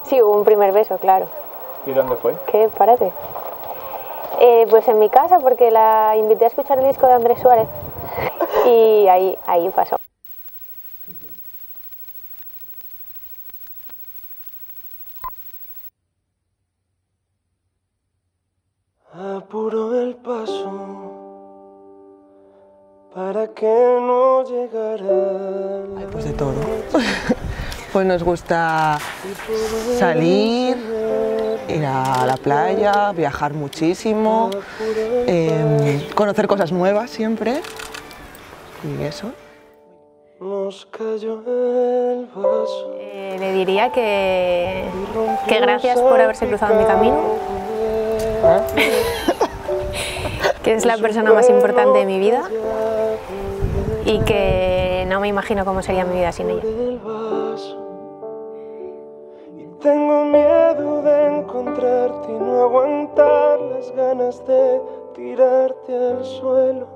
Sí, hubo un primer beso, claro. ¿Y dónde fue? ¿Qué? Párate. Pues en mi casa, porque la invité a escuchar el disco de Andrés Suárez. Y ahí pasó. Apuro el paso para que no llegara. Ay, pues de todo. Pues nos gusta salir, ir a la playa, viajar muchísimo, conocer cosas nuevas siempre y eso. Nos cayó el vaso. Le diría que gracias por haberse cruzado en mi camino. Que es la persona más importante de mi vida y que no me imagino cómo sería mi vida sin ella. Tengo miedo de encontrarte y no aguantar las ganas de tirarte al suelo.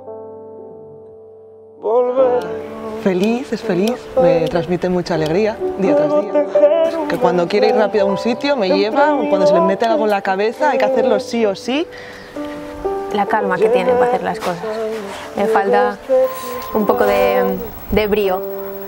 Volver. Feliz, es feliz, me transmite mucha alegría día tras día. Que cuando quiere ir rápido a un sitio me lleva, o cuando se le mete algo en la cabeza hay que hacerlo sí o sí. La calma que tiene para hacer las cosas. Me falta un poco de brío.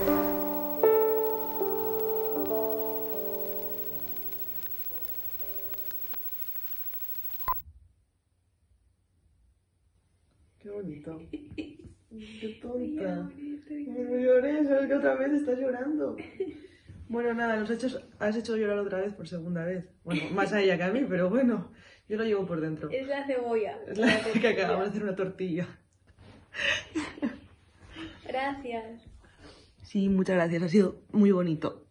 Qué bonito. Qué tonta. No llores, es que otra vez estás llorando. Bueno, nada, has hecho llorar otra vez por segunda vez. Bueno, más a ella que a mí, pero bueno, yo lo llevo por dentro. Es la cebolla. Es la que acabamos de hacer una tortilla. Gracias. Sí, muchas gracias, ha sido muy bonito.